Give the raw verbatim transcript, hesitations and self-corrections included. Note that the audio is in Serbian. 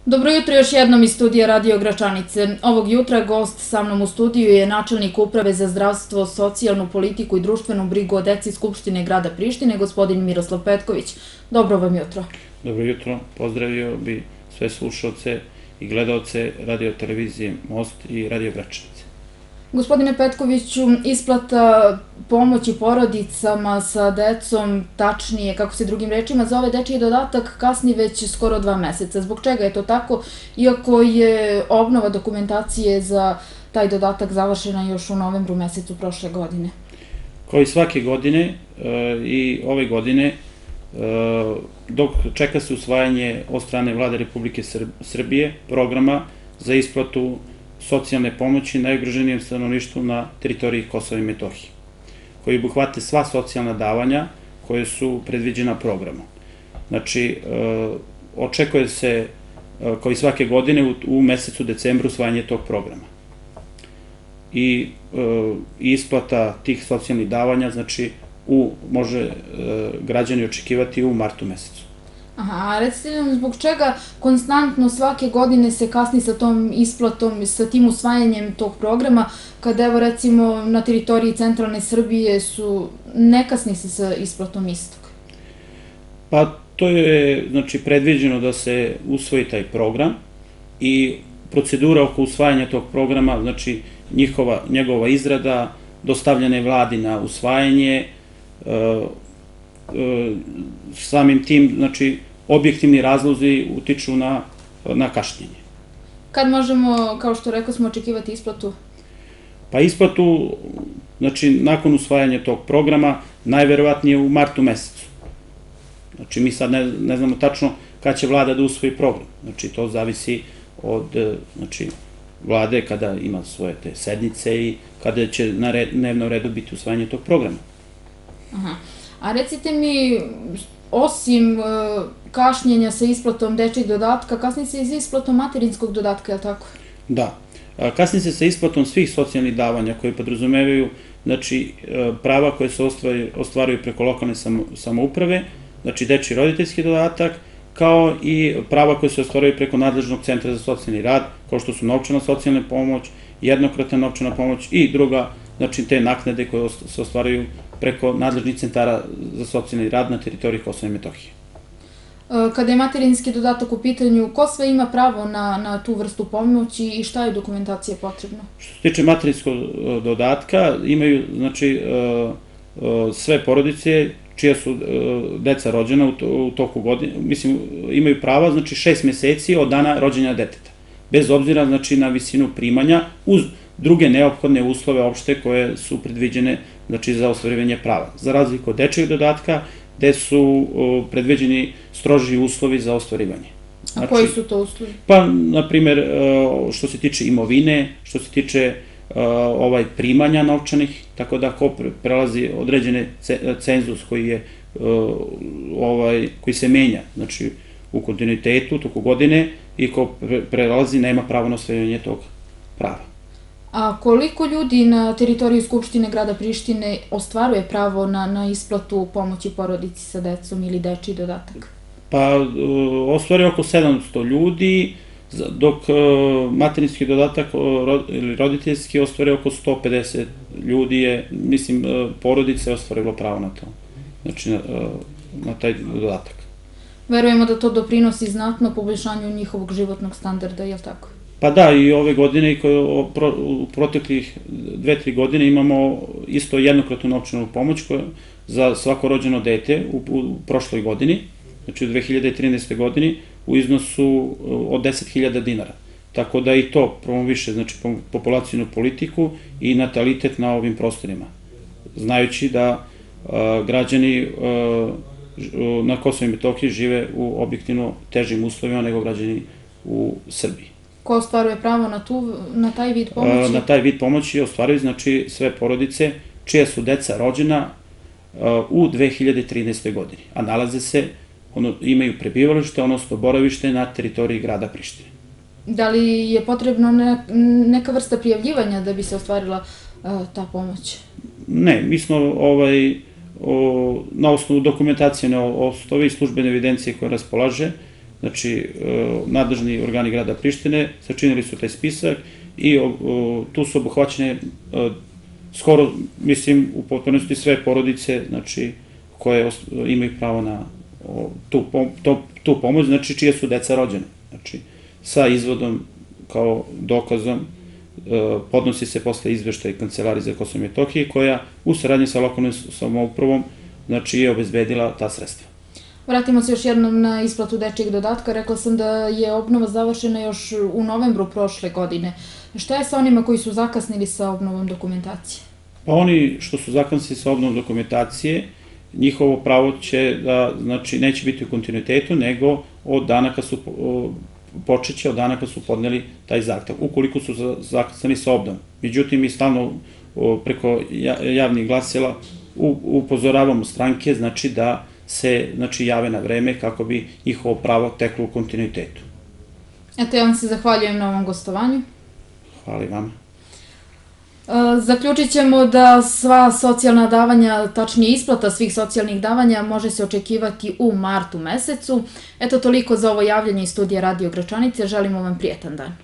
Dobro jutro još jednom iz studija Radio Gračanice. Ovog jutra gost sa mnom u studiju je načelnik Uprave za zdravstvo, socijalnu politiku i društvenu brigu o deci Skupštine grada Prištine, gospodin Miroslav Petković. Dobro vam jutro. Dobro jutro, pozdravio bi sve slušalce i gledalce radio televizije Most i Radio Gračanice. Gospodine Petkoviću, isplata pomoći porodicama sa decom, tačnije, kako se drugim rečima zove, dečiji dodatak kasni već skoro dva meseca. Zbog čega je to tako, iako je obnova dokumentacije za taj dodatak završena još u novembru mesecu prošle godine? Kao i svake godine i ove godine, dok čeka se usvajanje od strane Vlade Republike Srbije programa za isplatu socijalne pomoći najugroženijem stanovništvu na teritoriji Kosova i Metohije, koji obuhvate sva socijalna davanja koje su predviđena programom. Znači, očekuje se, kao i svake godine, u mesecu decembru usvajanje tog programa. I isplata tih socijalnih davanja, znači, može građani očekivati u martu mesecu. Aha, a recite nam zbog čega konstantno svake godine se kasni sa tom isplatom, sa tim usvajanjem tog programa, kada evo recimo na teritoriji centralne Srbije su ne kasni se sa isplatom istog? Pa to je znači predviđeno da se usvoji taj program i procedura oko usvajanja tog programa, znači njegova izrada, dostavljena je vladi na usvajanje, samim tim, znači, objektivni razlozi utiču na kašnjenje. Kad možemo, kao što rekao smo, očekivati isplatu? Pa isplatu, znači, nakon usvajanja tog programa, najverovatnije u martu mesecu. Znači, mi sad ne znamo tačno kada će vlada da usvoji program. Znači, to zavisi od, znači, vlade kada ima svoje te sednice i kada će na dnevnom redu biti usvajanje tog programa. Aha. A recite mi, osim kašnjenja sa isplatom dečjeg dodatka, kasni se i za isplatom materinskog dodatka, je li tako? Da. Kasni se sa isplatom svih socijalnih davanja koje podrazumevaju, znači, prava koje se ostvaruju preko lokalne samouprave, znači dečji roditeljski dodatak, kao i prava koje se ostvaruju preko nadležnog centra za socijalni rad, kao što su novčana socijalna pomoć, jednokratna novčana pomoć i druga, znači te naknade koje se ostvaruju preko nadležnih centara za socijalni rad na teritoriji Kosova i Metohije. Kada je materinski dodatak u pitanju, ko sve ima pravo na tu vrstu pomoći i šta je dokumentacija potrebna? Što se tiče materinskog dodatka, imaju, znači, sve porodice čija su deca rođena u toku godine, mislim, imaju prava, znači, šest meseci od dana rođenja deteta, bez obzira, znači, na visinu primanja, uz druge neophodne uslove opšte koje su predviđene, znači, za ostvarivanje prava. Za razliku od dečjeg dodatka, gde su predviđeni strožiji uslovi za ostvarivanje. A koji su to uslovi? Pa, na primer, što se tiče imovine, što se tiče primanja novčanih, tako da ko prelazi određene cenzus koji se menja, znači, u kontinuitetu, toku godine, i ko prelazi nema pravo na ostvarivanje tog prava. A koliko ljudi na teritoriji Skupštine grada Prištine ostvaruje pravo na isplatu pomoći porodici sa decom ili dečiji dodatak? Pa, ostvaruje oko sedamsto ljudi, dok materinski dodatak ili roditeljski ostvaruje oko sto pedeset ljudi je, mislim, porodice je ostvarilo pravo na to, znači na taj dodatak. Verujemo da to doprinosi znatno poboljšanju njihovog životnog standarda, je li tako? Pa da, i ove godine i u proteklih dve, tri godine imamo isto jednokratnu novčanu pomoć za svako rođeno dete u prošloj godini, znači u dve hiljade trinaestoj godini, u iznosu od deset hiljada dinara. Tako da i to promoviše, znači, populacijnu politiku i natalitet na ovim prostorima, znajući da građani na Kosovu i Metohiji žive u objektivno težim uslovima nego građani u Srbiji. Ko ostvaruje pravo na taj vid pomoći? Na taj vid pomoći ostvaruju, znači, sve porodice čija su deca rođena u dve hiljade trinaestoj godini, a nalaze se, imaju prebivalište, odnosno boravište na teritoriji grada Prištine. Da li je potrebno neka vrsta prijavljivanja da bi se ostvarila ta pomoć? Ne, mi smo na osnovu dokumentacijne osnove i službene evidencije koje raspolaže, znači nadležni organi grada Prištine sačinili su taj spisak i tu su obuhvaćene skoro, mislim, u potpunosti sve porodice, znači, koje imaju pravo na tu pomoć, znači, čije su deca rođene. Znači, sa izvodom kao dokazom podnosi se posle izveštaj Kancelarije za Kosovo i Metohiju, koja u saradnji sa lokalnom samoupravom, znači, je obezbedila ta sredstva. Vratimo se još jednom na isplatu dečijeg dodatka. Rekla sam da je obnova završena još u novembru prošle godine. Šta je sa onima koji su zakasnili sa obnovom dokumentacije? Pa oni što su zakasnili sa obnovom dokumentacije, njihovo pravo će da, znači, neće biti u kontinuitetu, nego od dana kad su, počeće od dana kad su podneli taj zahtev, ukoliko su zakasnili sa obnovom. Međutim, mi stalno preko javnih glasila upozoravamo stranke, znači, da se jave na vreme kako bi njihovo pravo teklo u kontinuitetu. Eto, ja vam se zahvaljujem na ovom gostovanju. Hvala i vama. Zaključit ćemo da sva socijalna davanja, tačnije isplata svih socijalnih davanja, može se očekivati u martu mesecu. Eto, toliko za ovo javljanje iz studija Radio Gračanice. Želimo vam prijetan dan.